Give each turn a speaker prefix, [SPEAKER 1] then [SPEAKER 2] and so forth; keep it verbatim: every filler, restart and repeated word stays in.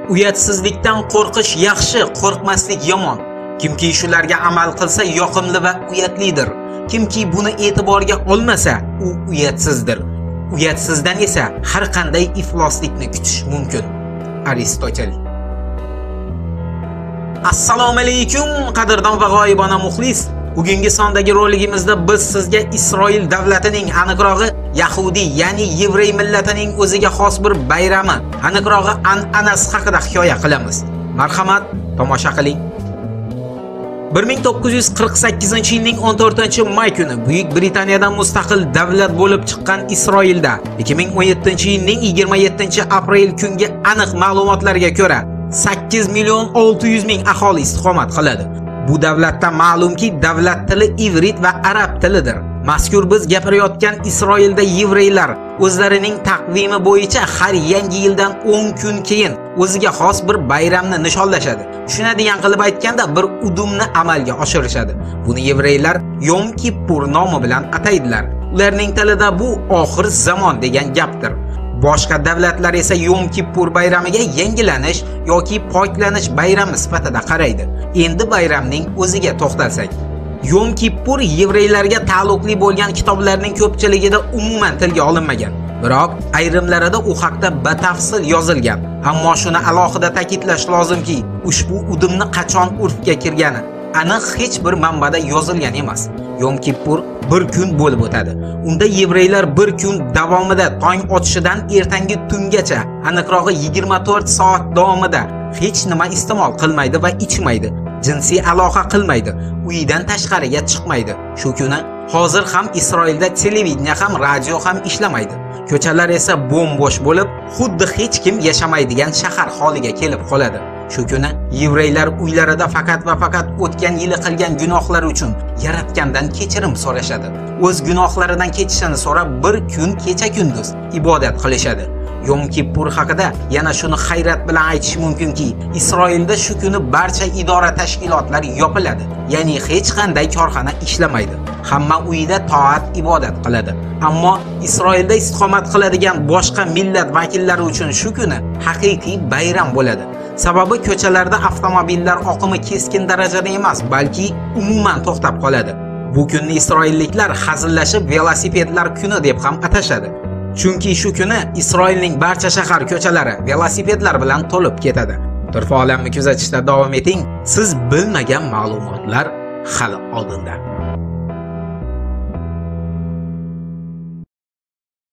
[SPEAKER 1] Uyatsizlikdan qo'rqish yaxshi, qo'rqmaslik yomon. Kimki shularga amal qilsa yoqimli va uyatlidir. Kimki buni e'tiborga olmasa, u uyatsizdir. Uyatsizdan esa har qanday ifloslikni kutish mumkin. Aristotel. Assalomu alaykum, qadrdon va g'oyibona muxlis. Bugungi sondagi roligimizda biz sizga Isroil davlatining, aniqrog'i Yahudi, ya'ni Yevrey millatining o'ziga xos bir bayrami, aniqrog'i an'anasi haqida hikoya qilamiz. Marhamat, tomosha qiling. bir ming to'qqiz yuz qirq sakkizinchi yilning o'n to'rtinchi may kuni Buyuk Britaniyadan mustaqil davlat bo'lib chiqqan Isroilda ikki ming o'n yettinchi yilning yigirma yettinchi aprel kungi aniq ma'lumotlarga ko'ra sakkiz million olti yuz ming aholi istiqomat qiladi. Bu davlatda ma'lumki davlat tili ivrit va arab tilidir. Mazkur biz gapirayotgan Isroilda yevreylar o'zlarining taqvimi bo'yicha har yangi yildan o'n kun keyin o'ziga xos bir bayramni nishonlashadi. Tushunadigan qilib aytganda bir udumni amalga oshirishadi. Buni yevreylar Yom Kippur nomi bilan ataydilar. Ularning tilida bu oxir zamon degan gapdir. Boshqa davlatlar esa Yom Kippur bayramiga yangilanish yoki poklanish bayrami sifatida qaraydi. Endi bayramning o'ziga to'xtalsak, Yom Kippur yevreylarga taalluqli bo'lgan kitoblarning ko'pchiligida umuman tilga olinmagan. Biroq ayrimlarida u haqda batafsil yozilgan. Ammo shuni alohida ta'kidlash lozimki, ushbu udumni qachon urfga kirgani aniq hech bir manbada yozilgan emas. Yom Kippur bir kun bo'lib o'tadi. Unda yevreylar bir kun davomida tong otishidan ertangi tungacha, aniqrog'i yigirma to'rt soat davomida hech nima iste'mol qilmaydi va ichmaydi. Jinsiy aloqa qilmaydi, uyidan tashqariga chiqmaydi. Shu kuni hozir ham Isroilda televideniya ham, radio ham ishlamaydi. Ko'chalar esa bo'm-bo'sh bo'lib, xuddi hech kim yashamaydigan shahar holiga kelib qoladi. Shu kuni yevreylar uylarida faqat va faqat o'tgan yili qilgan gunohlari uchun Yaratgandan kechirim so'rashadi. O'z gunohlaridan kechishini so'rab bir kun kecha-kunduz ibodat qilishadi. Yom Kippur haqida yana shuni hayrat bilan aytish mumkinki, Isroilda shu kuni barcha idora tashkilotlar yopiladi. Ya'ni hech qanday korxona ishlamaydi. Hamma uyida toat ibodat qiladi. Ammo Isroilda istiqomat qiladigan boshqa millat vakillari uchun shu kuni haqiqiy bayram bo'ladi. Sababi ko'chalarda avtomobillar oqimi keskin darajada emas, balki umuman to'xtab qoladi. Bu kunni isroilliklar hazillashib velosipedlar kuni deb ham atashadi. Chunki shu kuni Isroilning barcha shahar ko'chalari velosipedlar bilan to'lib ketadi. Turfa olamni kuzatishda davom eting. Siz bilmagan ma'lumotlar hali oldinda.